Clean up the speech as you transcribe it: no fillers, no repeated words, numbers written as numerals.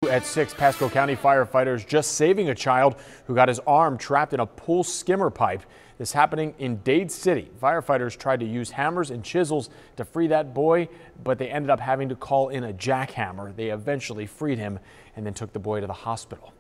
At 6, Pasco County firefighters just saving a child who got his arm trapped in a pool skimmer pipe. This happening in Dade City. Firefighters tried to use hammers and chisels to free that boy, but they ended up having to call in a jackhammer. They eventually freed him and then took the boy to the hospital.